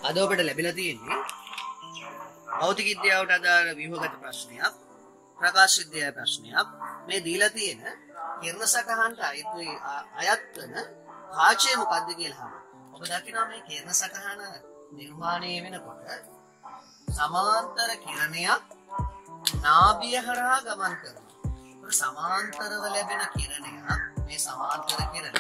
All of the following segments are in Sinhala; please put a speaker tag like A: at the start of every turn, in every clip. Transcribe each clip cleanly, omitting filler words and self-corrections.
A: අද ඔබට ලැබිලා තියෙන්නේ භෞතික විද්‍යාවට අදාළ ව්‍යුහගත ප්‍රශ්නයක්, ප්‍රකාශ විද්‍යාවේ ප්‍රශ්නයක්. මේ දීලා තියෙන කිරණ සටහනට අයත් වෙන කාචය මොකක්ද කියලා අහනවා. ඔබ දකිනවා මේ කිරණ සටහන නිර්මාණය වෙනකොට සමාන්තර කිරණයක් නාභිය හරහා ගමන් කරනවා. සමාන්තරව ලැබෙන කිරණයක් මේ සමාන්තර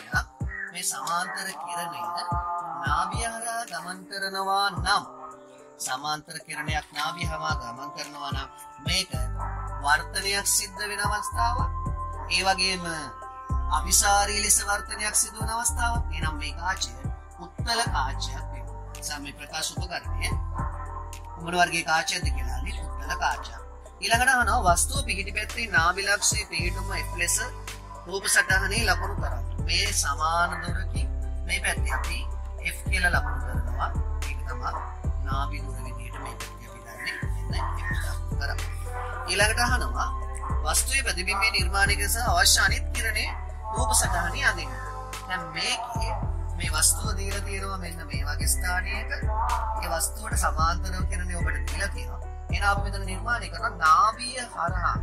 A: කිරණය නාභිය හරහා ගමන් කරනවා නම් සමාන්තර කිරණයක් නාභිය හරහා ගමන් කරනවා නම් මේක වර්තනයක් සිද්ධ වෙන අවස්ථාවක්. ඒ වගේම අවිසාරී ලෙස වර්තනයක් සිදු වෙන අවස්ථාවක්. එනම් මේ කාචය උත්තල කාචයක් වෙනවා. සම්මේ ප්‍රකාශ උපකරණය මොන වර්ගයේ කාචයක්ද කියලා අහන්නේ උත්තල කාචයක්. ඊළඟට අහනවා වස්තුව පිහිටි පැත්තේ නාභිලක්ෂයේ පිහිටුම F ලෙස රූප සටහනේ ලකුණු කරන්න. මේ සමාන දොරකින් මේ පැත්තේ අපි F කියලා ලකුණු කරනවා. ඒක තමයි නාභි දුර විදියට මේ පැත්තේ අපි ගන්නේ. කරමු. ඊළඟට අහනවා වස්තුවේ ප්‍රතිබිම්බය නිර්මාණය කර අවශ්‍ය අනිත් කිරණේ රූප සටහනේ අඳින්න. දැන් මේ වස්තුව දීලා තියෙනවා මෙන්න මේ වගේ ස්ථානයක. ඒ වස්තුවට සමාන්තරව කිරණේ ඔබට දීලා තියෙනවා. එහෙනම් අපි මෙතන නිර්මාණය කරන නාභිය හරහා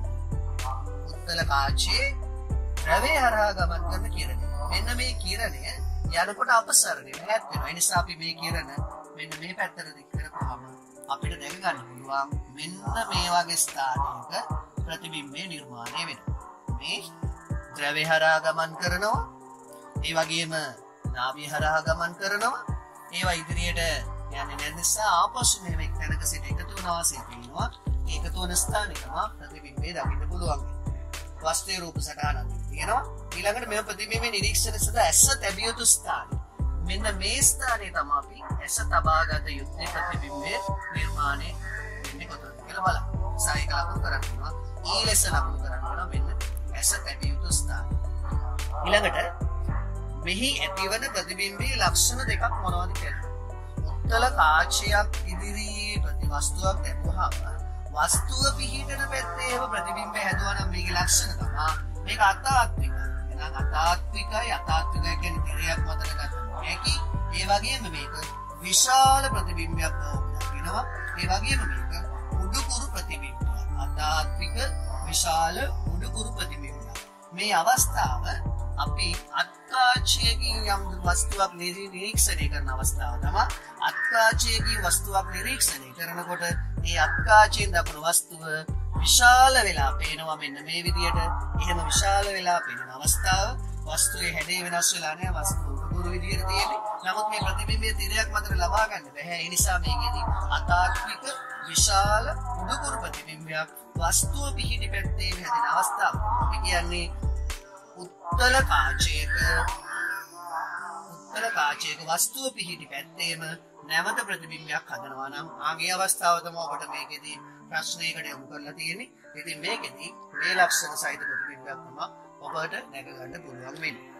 A: උත්තල කාචේ ද්‍රවය හරහා ගමන් කරන කිරණය. මෙන්න මේ කිරණය යනකොට අපසරණය ඈත් වෙනවා. ඒ නිසා අපි මේ කිරණ මෙන්න මේ පැත්තට දික් කරපුවාම අපිට දැක ගන්න පුළුවන් මෙන්න මේ වගේ ස්ථානයක ප්‍රතිබිම්බය නිර්මාණය වෙනවා. මේ ද්‍රවය හරහා ගමන් කරනවා. ඒ වගේම නාභිය හරහා ගමන් කරනවා. ඒවා ඉදිරියට යන්නේ නැති නිසා ආපසු මෙහෙම එක් තැනක සිට එකතු වන වාසිය පේනවා. ඒකතු වන ස්ථානය තමයි ප්‍රතිබිම්බය දකින්න පුළුවන්. වස්තුවේ රූප සටහනක් තියෙනවා. ඊළඟට මේ ප්‍රතිබිම්බේ නිරීක්ෂණය සඳහා ඇස තැබිය යුතු ස්ථානය. මෙන්න මේ ස්ථානයේ තමයි අපි ඇස තබාගත යුත්තේ ප්‍රතිබිම්බය නිර්මාණය වෙන්නේ කොතනද කියලා බලන්න. සායික ලකුණු කරගන්නවා. ඊ ලෙස ලකුණු කරගන්නවා මෙන්න ඇස තැබිය යුතු ස්ථානය. ඊළඟට මෙහි ඇතිවන ප්‍රතිබිම්බයේ ලක්ෂණ දෙකක් මොනවද කියලා. උත්තල කාචයක් ඉදිරියේ ප්‍රතිවස්තුවක් දැක්වහම වස්තුව පිහිටන පැත්තේ ඒව ප්‍රතිබිම්බය හැදුවා නම් මේකේ ලක්ෂණ තමයි මේක අතාත්විකයි. එහෙනම් අතාත්විකයි කියන්නේ තිරයක් මතට ගන්න හැකි. ඒ වගේම මේක විශාල ප්‍රතිබිම්බයක් වෙනවා. ඒ වගේම මේක උඩුකුරු ප්‍රතිබිම්බයක්. අතාත්වික විශාල උඩුකුරු ප්‍රතිබිම්බයක්. මේ අවස්ථාව අපි අත්කාචයකින් යම් වස්තුවක් නිරීක්ෂණය කරන අවස්ථාව තමයි අත්කාචයකින් වස්තුවක් නිරීක්ෂණය කරනකොට ඒ අත්කාචයෙන් දක්වන වස්තුව විශාල වෙලා පේනවා මෙන්න මේ විදියට. එහෙම විශාල වෙලා පේන අවස්ථාව වස්තුවේ හැඩය වෙනස් වෙලා නැහැ. වස්තුව උඩුකුරු විදියට තියෙන්නේ. නමුත් මේ ප්‍රතිබිම්බය තිරයක් මතට ලබා ගන්න බැහැ. ඒ නිසා මේකෙදී අතාත්වික විශාල උඩුකුරු ප්‍රතිබිම්බයක් වස්තුව පිහිටි පැත්තේ හැදෙන අවස්ථාව. ඒ කියන්නේ උත්තල කාචයක වස්තුව පිහිටි පැත්තේම නැවත ප්‍රතිබිම්බයක් හදනවා නම් ආගේ අවස්ථාව තමයි ඔබට මේකෙදී ප්‍රශ්නයකට යොමු කරලා තියෙන්නේ. ඉතින් මේකෙදී මේ ලක්ෂණ සහිත ප්‍රතිබිම්බයක් තමයි ඔබට දැක ගන්න පුළුවන් වෙන්නේ.